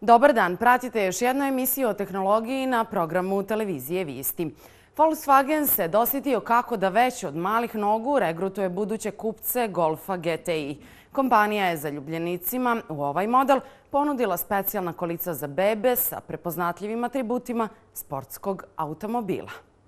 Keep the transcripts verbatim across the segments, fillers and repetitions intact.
Dobar dan, pratite još jednu emisiju o tehnologiji na programu televizije Visti. Volkswagen se dosjetio kako da već od malih nogu regrutuje buduće kupce Golfa G T I. Kompanija je zaljubljenicima u ovaj model ponudila specijalna kolica za bebe sa prepoznatljivim atributima sportskog automobila.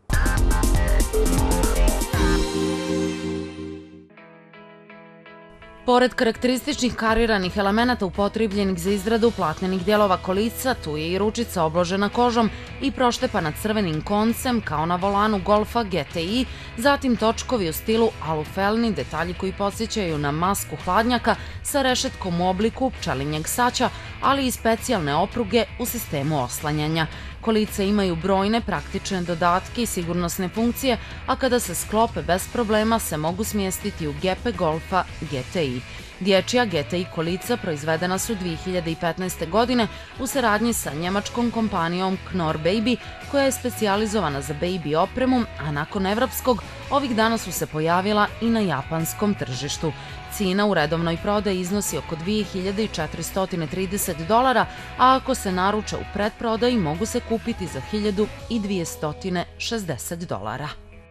Pored karakterističnih kariranih elemenata upotrebljenih za izradu platnenih dijelova kolica, tu je i ručica obložena kožom i proštepana crvenim koncem kao na volanu Golfa G T I, zatim točkovi u stilu alufelni, detalji koji podsjećaju na masku hladnjaka sa rešetkom u obliku pčelinjeg saća, ali i specijalne opruge u sistemu oslanjanja. Kolica imaju brojne praktične dodatke i sigurnosne funkcije, a kada se sklope bez problema se mogu smjestiti u gepe Golfa G T I. Dječja G T I kolica proizvedena su dvije hiljade petnaeste. godine u saradnji sa njemačkom kompanijom Knorr Baby, koja je specijalizovana za baby opremu, a nakon evropskog, ovih dana su se pojavila i na japanskom tržištu. Cijena u redovnoj prodaji iznosi oko dvije hiljade četiristo trideset dolara, a ako se naruče u pretprodaji mogu se kupiti za hiljadu dvjesto šezdeset dolara.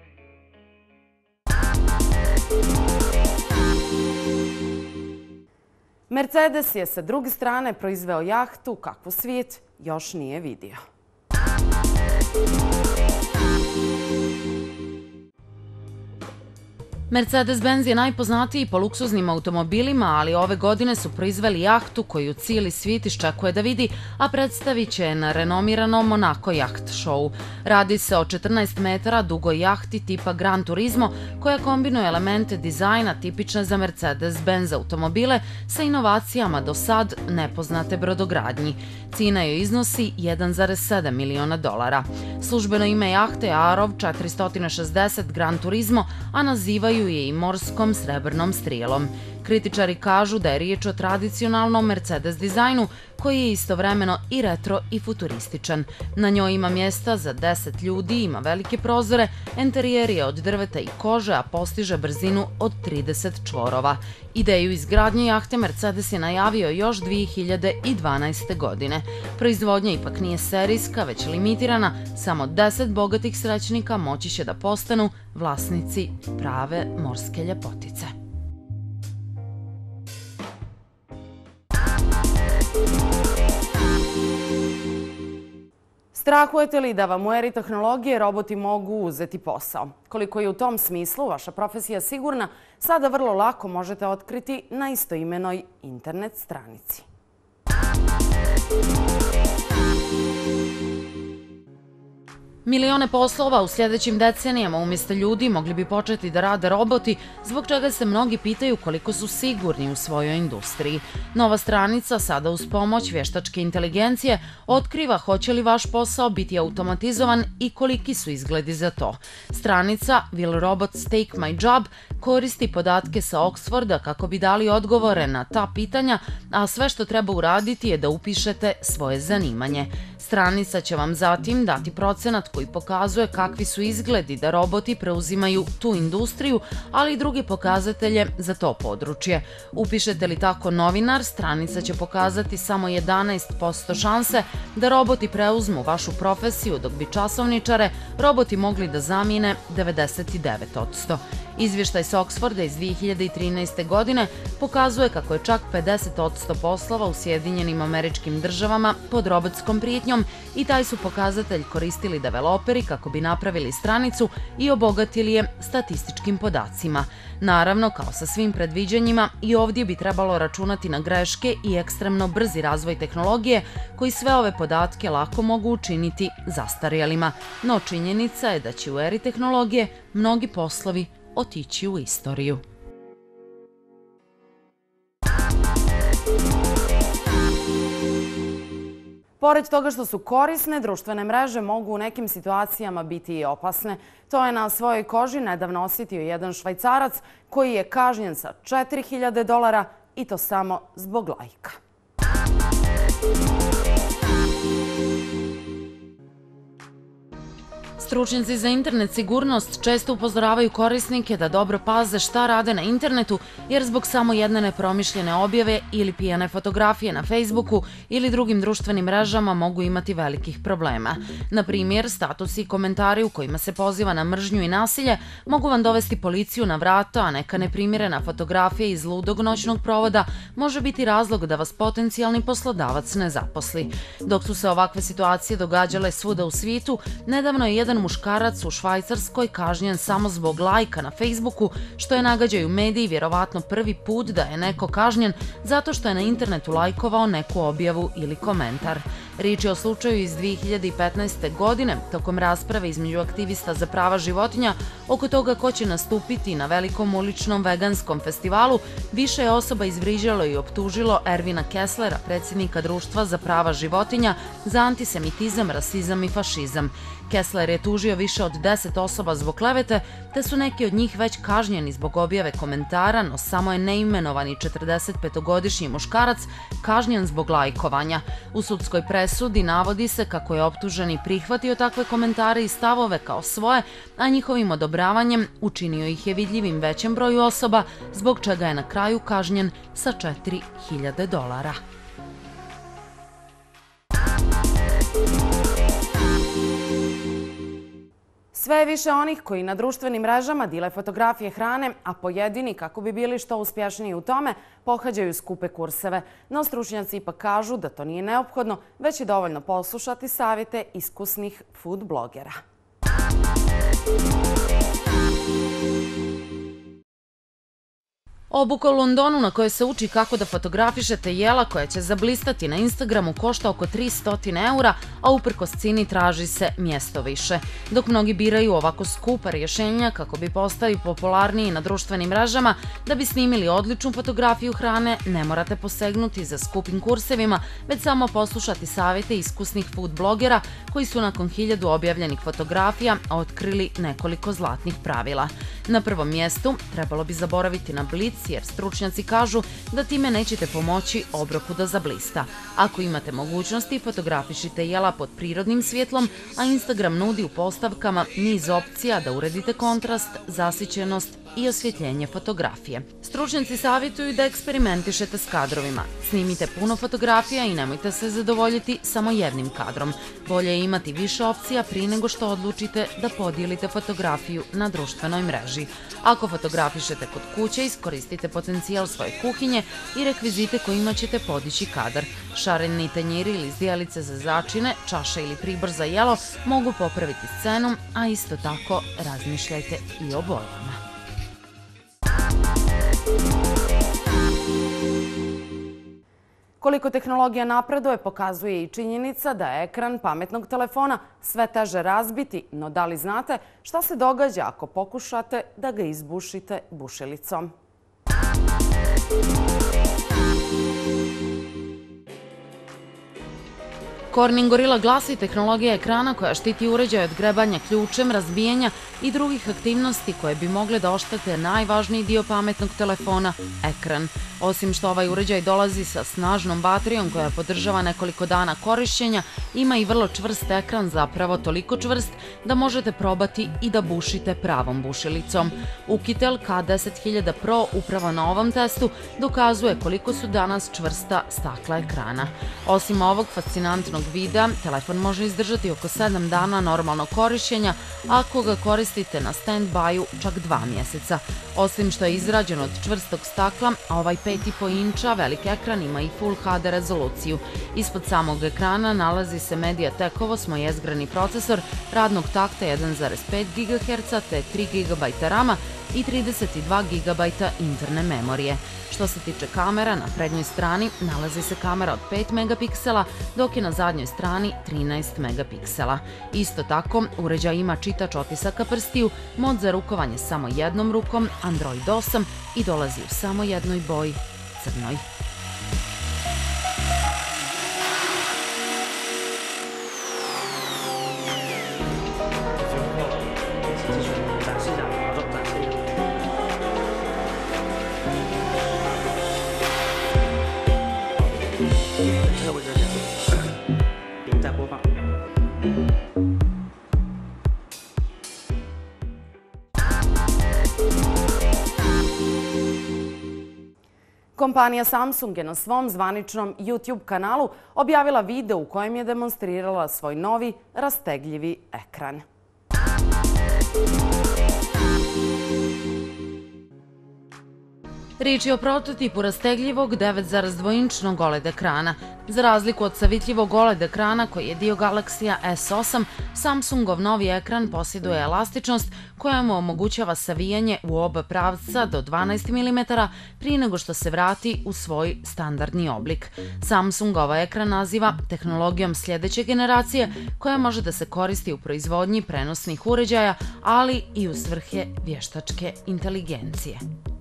Mercedes je sa druge strane proizveo jahtu kakvu svijet još nije vidio. Mercedes-Benz je najpoznatiji po luksuznim automobilima, ali ove godine su proizveli jahtu koju cijeli svijet iščekuje da vidi, a predstavit će je na renomiranom Monaco Yacht Show. Radi se o četrnaest metara dugoj jahti tipa Gran Turismo, koja kombinuje elemente dizajna tipične za Mercedes-Benz automobile sa inovacijama do sad nepoznate brodogradnji. Cijena joj iznosi jedan zarez sedam miliona dolara. Službeno ime jahte je Arov četiristo šezdeset Gran Turismo, a nazivaju je i morskom srebrnom strijelom. Kritičari kažu da je riječ o tradicionalnom Mercedes dizajnu koji je istovremeno i retro i futurističan. Na njoj ima mjesta za deset ljudi, ima velike prozore, enterijer je od drveta i kože, a postiže brzinu od trideset čvorova. Ideju izgradnje jahte Mercedes je najavio još dvije hiljade dvanaeste. godine. Proizvodnja ipak nije serijska, već limitirana, samo deset bogatih srećnika moći će da postanu vlasnici prave morske ljepotice. Strahujete li da vam u eri tehnologije roboti mogu uzeti posao? Koliko je u tom smislu vaša profesija sigurna, sada vrlo lako možete otkriti na istoimenoj internet stranici. Milione poslova u sljedećim decenijama umjesto ljudi mogli bi početi da rade roboti, zbog čega se mnogi pitaju koliko su sigurni u svojoj industriji. Nova stranica, sada uz pomoć vještačke inteligencije, otkriva hoće li vaš posao biti automatizovan i koliki su izgledi za to. Stranica Will Robots Take My Job koristi podatke sa Oxforda kako bi dali odgovore na ta pitanja, a sve što treba uraditi je da upišete svoje zanimanje. Stranica će vam zatim dati procenat koji pokazuje kakvi su izgledi da roboti preuzimaju tu industriju, ali i druge pokazatelje za to područje. Upišete li tako novinar, stranica će pokazati samo jedanaest posto šanse da roboti preuzmu vašu profesiju, dok bi časovničare roboti mogli da zamijene devedeset devet posto. Izvještaj sa Oxforda iz dvije hiljade trinaeste. godine pokazuje kako je čak pedeset posto poslova u Sjedinjenim Američkim Državama pod robotskom prijetnjom i taj su pokazatelj koristili developeri kako bi napravili stranicu i obogatili je statističkim podacima. Naravno, kao sa svim predviđanjima, i ovdje bi trebalo računati na greške i ekstremno brzi razvoj tehnologije koji sve ove podatke lako mogu učiniti zastarjelima. No činjenica je da će u eri tehnologije mnogi poslovi otići u istoriju. Pored toga što su korisne, društvene mreže mogu u nekim situacijama biti i opasne. To je na svojoj koži nedavno osjetio jedan Švajcarac koji je kažnjen sa četiri hiljade dolara i to samo zbog lajka. Stručnjaci za internet sigurnost često upozoravaju korisnike da dobro paze šta rade na internetu, jer zbog samo jedne nepromišljene objave ili pijane fotografije na Facebooku ili drugim društvenim mrežama mogu imati velikih problema. Na primjer, statusi i komentari u kojima se poziva na mržnju i nasilje mogu vam dovesti policiju na vrata, a neka neprimjerena fotografija iz ludog noćnog provoda može biti razlog da vas potencijalni poslodavac ne zaposli. Dok su se ovakve situacije događale svuda u svijetu, nedavno je jedan muškarac u Švajcarskoj kažnjen samo zbog lajka na Facebooku, što je nagađaju mediji vjerovatno prvi put da je neko kažnjen zato što je na internetu lajkovao neku objavu ili komentar. Riječ je o slučaju iz dvije hiljade petnaeste. godine, tokom rasprave između aktivista za prava životinja oko toga ko će nastupiti na velikom uličnom veganskom festivalu, više je osoba izvriđalo i optužilo Ervina Kesslera, predsjednika Društva za prava životinja, za antisemitizam, rasizam i fašizam. Kessler je tužio više od deset osoba zbog klevete, te su neki od njih već kažnjeni zbog objave komentara, no samo je neimenovani četrdesetpetogodišnji muškarac kažnjen zbog lajkovanja. U sudskoj presudi navodi se kako je optuženi prihvatio takve komentare i stavove kao svoje, a njihovim odobravanjem učinio ih je vidljivim većem broju osoba, zbog čega je na kraju kažnjen sa četiri hiljade dolara. Sve je više onih koji na društvenim mrežama dile fotografije hrane, a pojedini, kako bi bili što uspješniji u tome, pohađaju skupe kurseve. No stručnjaci ipak kažu da to nije neophodno, već je dovoljno poslušati savjete iskusnih food blogera. Obuka u Londonu na kojoj se uči kako da fotografišete jela koja će zablistati na Instagramu košta oko tristo eura, a uprkos cini traži se mjesto više. Dok mnogi biraju ovako skupa rješenja kako bi postali popularniji na društvenim mrežama, da bi snimili odličnu fotografiju hrane, ne morate posegnuti za skupim kursevima, već samo poslušati savjete iskusnih food blogera koji su nakon hiljadu objavljenih fotografija otkrili nekoliko zlatnih pravila. Na prvom mjestu trebalo bi zaboraviti na blic, jer stručnjaci kažu da time nećete pomoći obroku da zablista. Ako imate mogućnosti, fotografišite jela pod prirodnim svjetlom, a Instagram nudi u postavkama niz opcija da uredite kontrast, zasićenost i osvjetljenje fotografije. Stručnjaci savjetuju da eksperimentišete s kadrovima. Snimite puno fotografija i nemojte se zadovoljiti samo jednim kadrom. Bolje je imati više opcija prije nego što odlučite da podijelite fotografiju na društvenoj mreži. Ako fotografišete kod kuće, iskoristite potencijal svoje kuhinje i rekvizite kojima ćete podići kadar. Šareni tanjiri ili zdjelice za začine, čaša ili pribor za jelo mogu popraviti scenu, a isto tako razmišljajte i o bojama. Koliko tehnologija napreduje pokazuje i činjenica da je ekran pametnog telefona sve teže razbiti, no da li znate šta se događa ako pokušate da ga izbušite bušilicom? Corning Gorilla Glass je tehnologija ekrana koja štiti uređaj od grebanja ključem, razbijanja i drugih aktivnosti koje bi mogle da oštete najvažniji dio pametnog telefona – ekran. Osim što ovaj uređaj dolazi sa snažnom baterijom koja podržava nekoliko dana korišćenja, ima i vrlo čvrst ekran, zapravo toliko čvrst da možete probati i da bušite pravom bušilicom. Ukitel K deset hiljada Pro upravo na ovom testu dokazuje koliko su danas čvrsta stakla ekrana. Osim ovog fascinantnog videa, telefon može izdržati oko sedam dana normalnog korišćenja, ako ga koristite na stand-by-u čak dva mjeseca. Osim što je izrađen od čvrstog stakla, ovaj pet i po inča veliki ekran ima i Full H D rezoluciju. Ispod samog ekrana nalazi se MediaTekov osmojezgrani procesor radnog takta jedan zarez pet gigaherca te tri gigabajta rama i trideset dva gigabajta interne memorije. Što se tiče kamera, na prednjoj strani nalazi se kamera od pet megapiksela, dok je na zadnjoj strani trinaest megapiksela. Isto tako, uređaj ima čitač otisaka prstiju, mod za rukovanje samo jednom rukom, Android osam i dolazi u samo jednoj boji, crnoj. Kompanija Samsung je na svom zvaničnom YouTube kanalu objavila video u kojem je demonstrirala svoj novi rastegljivi ekran. Riječ je o prototipu rastegljivog devet zarez dva inčnog O L E D ekrana. Za razliku od savitljivog O L E D ekrana koji je dio Galaxija S osam, Samsungov novi ekran posjeduje elastičnost koja mu omogućava savijanje u oba pravca do dvanaest milimetara prije nego što se vrati u svoj standardni oblik. Samsung ovaj ekran naziva tehnologijom sljedeće generacije koja može da se koristi u proizvodnji prenosnih uređaja, ali i u svrhe vještačke inteligencije.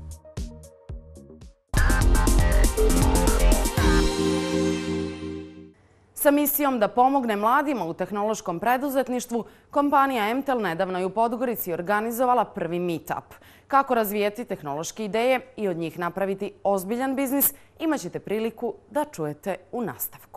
Sa misijom da pomogne mladima u tehnološkom preduzetništvu, kompanija Emtel nedavno je u Podgorici organizovala prvi meetup. Kako razvijeti tehnološke ideje i od njih napraviti ozbiljan biznis, imaćete priliku da čujete u nastavku.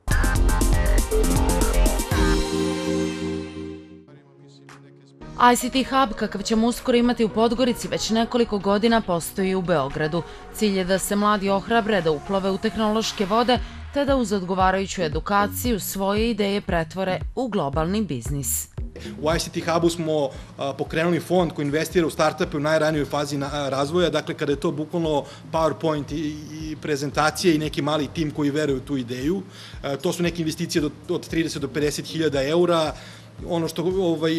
I C T Hub, kakav ćemo uskoro imati u Podgorici, već nekoliko godina postoji u Beogradu. Cilj je da se mladi ohrabre da uplove u tehnološke vode, te da uz odgovarajuću edukaciju svoje ideje pretvore u globalni biznis. U I C T Hubu smo pokrenuli fond koji investira u startupe u najranijoj fazi razvoja, dakle kada je to bukvalno PowerPoint i prezentacije i neki mali tim koji veruju u tu ideju. To su neke investicije od trideset do pedeset hiljada eura. Ono što ovaj,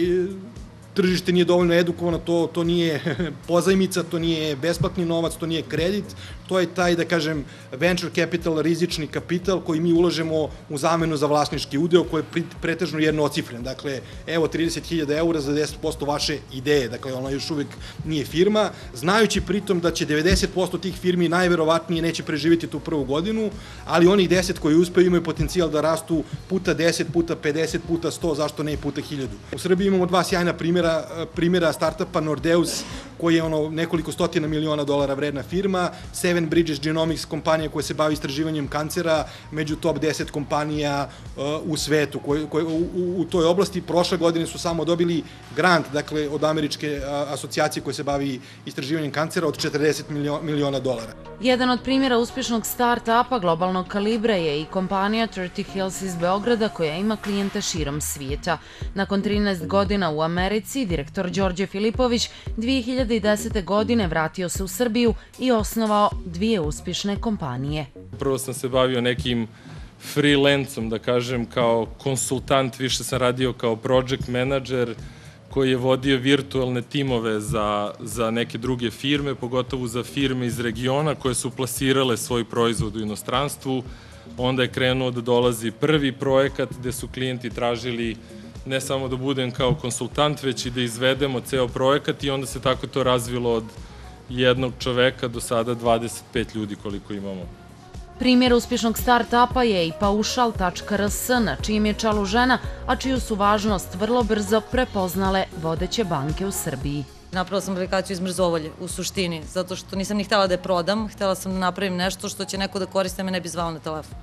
tržište nije dovoljno edukovano, to, to nije pozajmica, to nije besplatni novac, to nije kredit, to je taj, da kažem, venture capital, rizični kapital koji mi ulažemo u zamenu za vlasnički udeo koji je pretežno jednocifren. Dakle, evo trideset hiljada eura za deset posto vaše ideje, dakle ona još uvek nije firma, znajući pritom da će devedeset posto tih firmi najverovatnije neće preživjeti tu prvu godinu, ali onih deset koji uspeju imaju potencijal da rastu puta deset, puta pedeset, puta sto, zašto ne i puta hiljadu. U Srbiji imamo dva sjajna primjera primjera startupa Nordeus, koji je ono nekoliko stotina miliona dolara vredna firma, Seven Bridges Genomics, kompanija koja se bavi istraživanjem kancera, među top deset kompanija uh, u svetu koje, koje, u, u toj oblasti. Prošle godine su samo dobili grant, dakle, od američke a, asocijacije koja se bavi istraživanjem kancera od četrdeset miliona dolara. Jedan od primjera uspješnog start-upa globalnog kalibra je i kompanija Thirty Hills iz Beograda koja ima klijente širom svijeta. Nakon trinaest godina u Americi, direktor Đorđe Filipović dvije hiljade desete. godine vratio se u Srbiju i osnovao dvije uspješne kompanije. Prvo sam se bavio nekim freelancom, da kažem, kao konsultant, više sam radio kao project manager koji je vodio virtualne timove za, za neke druge firme, pogotovo za firme iz regiona koje su plasirale svoj proizvod u inostranstvu. Onda je krenuo da dolazi prvi projekat gde su klijenti tražili ne samo da budem kao konsultant, već i da izvedemo ceo projekat i onda se tako to razvilo od jednog čoveka do sada dvadeset pet ljudi koliko imamo. Primjer uspješnog start-upa je i paušal tačka R S, na čijem je čelu žena, a čiju su važnost vrlo brzo prepoznale vodeće banke u Srbiji. Napravila sam aplikaciju iz mrzovolje, u suštini, zato što nisam ni htjela da je prodam, htjela sam da napravim nešto što će neko da koriste, me ne bi zvao na telefon.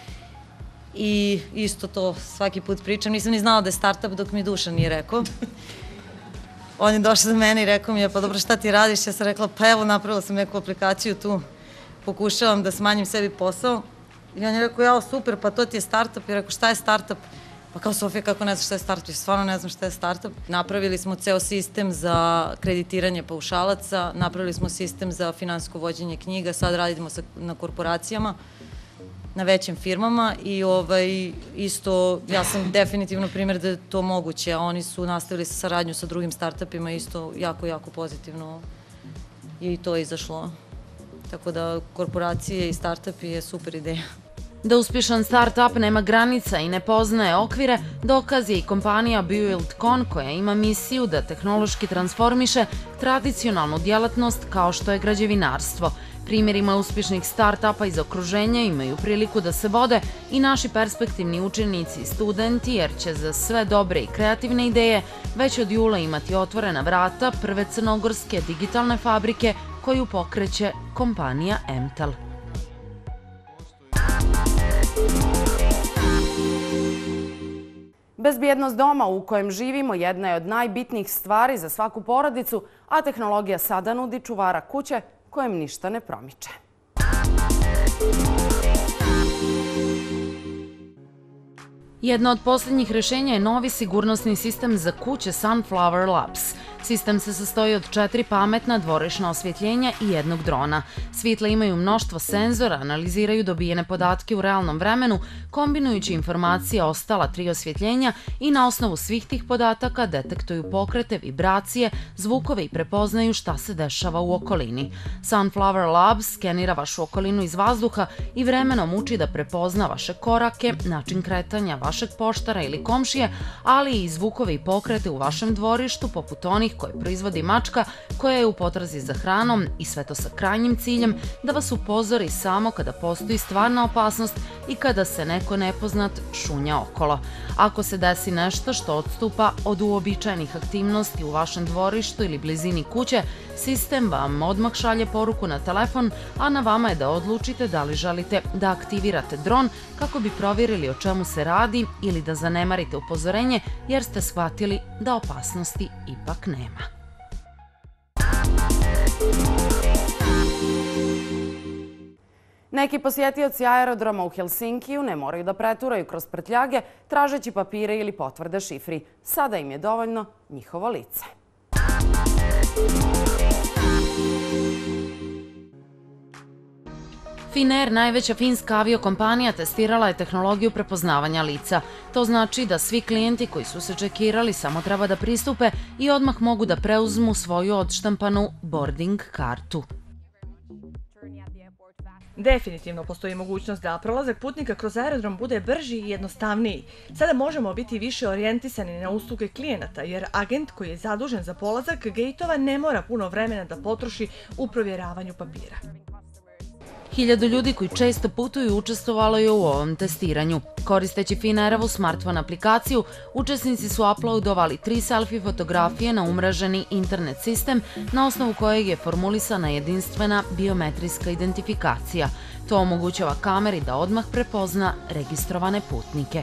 I isto to svaki put pričam, nisam ni znala da je startup dok mi Dušan nije rekao. On je došao za mene i rekao mi je, pa dobro, šta ti radiš? Ja sam rekla, pa evo, napravila sam neku aplikaciju tu, pokušavam da smanjim sebi posao. I on je rekao, jao, super, pa to ti je startup. I rekao, šta je startup? Pa kao, Sofija, kako ne znaš šta je startup? Ja stvarno ne znam šta je startup. Napravili smo ceo sistem za kreditiranje paušalaca, napravili smo sistem za finansijsko vođenje knjiga, sad radimo na korporacijama, na većim firmama i ovaj, isto, ja sam definitivno primjer da je to moguće, a oni su nastavili sa saradnju sa drugim startupima isto jako, jako pozitivno i to je izašlo. Tako da korporacije i startupi je super ideja. Da uspješan start-up nema granica i ne poznaje okvire, dokaz je i kompanija Buildcon koja ima misiju da tehnološki transformiše tradicionalnu djelatnost kao što je građevinarstvo. Primjerima uspješnih start-upa iz okruženja imaju priliku da se vode i naši perspektivni učenici i studenti, jer će za sve dobre i kreativne ideje već od jula imati otvorena vrata prve crnogorske digitalne fabrike koju pokreće kompanija Emtel. Bezbjednost doma u kojem živimo jedna je od najbitnijih stvari za svaku porodicu, a tehnologija sada nudi čuvara kuće kojem ništa ne promiče. Jedno od posljednjih rješenja je novi sigurnosni sistem za kuće Sunflower Labs. Sistem se sastoji od četiri pametna dvorišna osvjetljenja i jednog drona. Svjetla imaju mnoštvo senzora, analiziraju dobijene podatke u realnom vremenu, kombinujući informacije ostala tri osvjetljenja i na osnovu svih tih podataka detektuju pokrete, vibracije, zvukove i prepoznaju šta se dešava u okolini. Sunflower Labs skenira vašu okolinu iz vazduha i vremenom uči da prepozna vaše korake, način kretanja vašeg poštara ili komšije, ali i zvukove i pokrete u vašem dvorištu, poput onih koje proizvodi mačka koja je u potrazi za hranom, i sve to sa krajnjim ciljem da vas upozori samo kada postoji stvarna opasnost i kada se neko nepoznat šunja okolo. Ako se desi nešto što odstupa od uobičajenih aktivnosti u vašem dvorištu ili blizini kuće, sistem vam odmah šalje poruku na telefon, a na vama je da odlučite da li želite da aktivirate dron kako bi provjerili o čemu se radi ili da zanemarite upozorenje jer ste shvatili da opasnosti ipak nema. Neki posjetioci aerodroma u Helsinkiju ne moraju da preturaju kroz prtljage tražeći papire ili potvrde šifri. Sada im je dovoljno njihovo lice. Finnair, najveća finska aviokompanija, testirala je tehnologiju prepoznavanja lica. To znači da svi klijenti koji su se čekirali samo treba da pristupe i odmah mogu da preuzmu svoju odštampanu boarding kartu. Definitivno postoji mogućnost da prolazak putnika kroz aerodrom bude brži i jednostavniji. Sada možemo biti više orijentisani na usluge klijenata, jer agent koji je zadužen za polazak gejtova ne mora puno vremena da potroši u provjeravanju papira. Hiljadu ljudi koji često putuju učestvovalo je u ovom testiranju. Koristeći Finnairovu smartphone aplikaciju, učesnici su uploadovali tri selfie fotografije na umreženi internet sistem na osnovu kojeg je formulisana jedinstvena biometrijska identifikacija. To omogućava kameri da odmah prepozna registrovane putnike.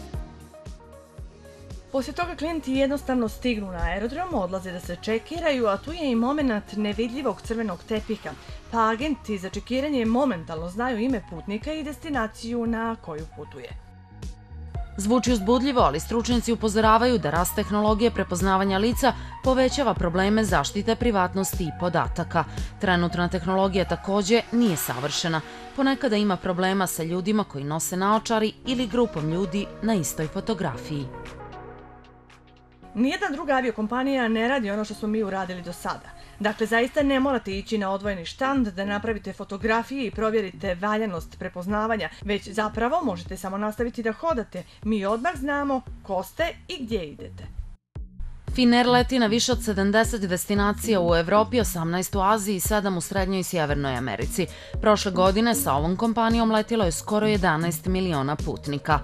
Poslije toga klijenti jednostavno stignu na aerodrom, odlaze da se čekiraju, a tu je i moment nevidljivog crvenog tepiha, pa agenti za čekiranje momentalno znaju ime putnika i destinaciju na koju putuje. Zvuči uzbudljivo, ali stručnjaci upozoravaju da rast tehnologije prepoznavanja lica povećava probleme zaštite privatnosti i podataka. Trenutna tehnologija također nije savršena. Ponekada ima problema sa ljudima koji nose naočari ili grupom ljudi na istoj fotografiji. Nijedna druga aviokompanija ne radi ono što smo mi uradili do sada. Dakle, zaista ne morate ići na odvojeni štand da napravite fotografije i provjerite valjanost prepoznavanja, već zapravo možete samo nastaviti da hodate. Mi odmah znamo ko ste i gdje idete. Finnair leti na više od sedamdeset destinacija u Evropi, osamnaest u Aziji i sedam u Srednjoj i Sjevernoj Americi. Prošle godine sa ovom kompanijom letilo je skoro jedanaest miliona putnika.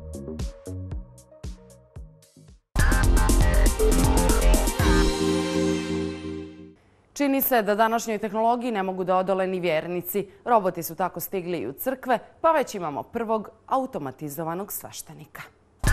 Čini se da današnjoj tehnologiji ne mogu da odole ni vjernici. Roboti su tako stigli i u crkve, pa već imamo prvog automatizovanog sveštenika.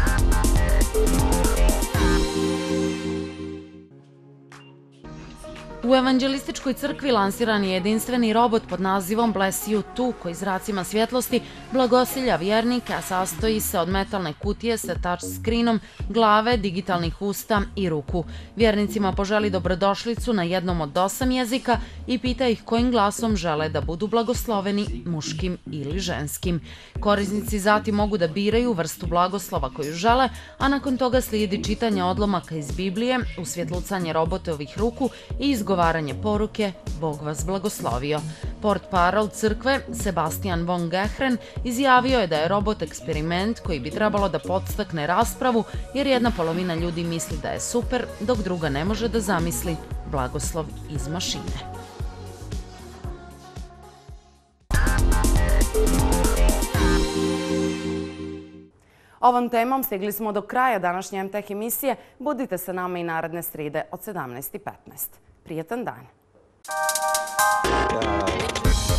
U Evanđelističkoj crkvi lansiran je jedinstveni robot pod nazivom Bless You two koji zracima svjetlosti blagosilja vjernike, a sastoji se od metalne kutije sa touch screenom, glave, digitalnih usta i ruku. Vjernicima poželi dobrodošlicu na jednom od osam jezika i pita ih kojim glasom žele da budu blagosloveni, muškim ili ženskim. Korisnici zatim mogu da biraju vrstu blagoslova koju žele, a nakon toga slijedi čitanje odlomaka iz Biblije, usvjetlucanje robotovih ruku i izgovaranje poruke Bog vas blagoslovio. Portparol crkve Sebastian von Gehren izjavio je da je robot eksperiment koji bi trebalo da podstakne raspravu jer jedna polovina ljudi misli da je super, dok druga ne može da zamisli blagoslov iz mašine. Ovom temom stigli smo do kraja današnje M Tech emisije. Budite sa nama i naredne srede od sedamnaest i petnaest. Prijetan dan!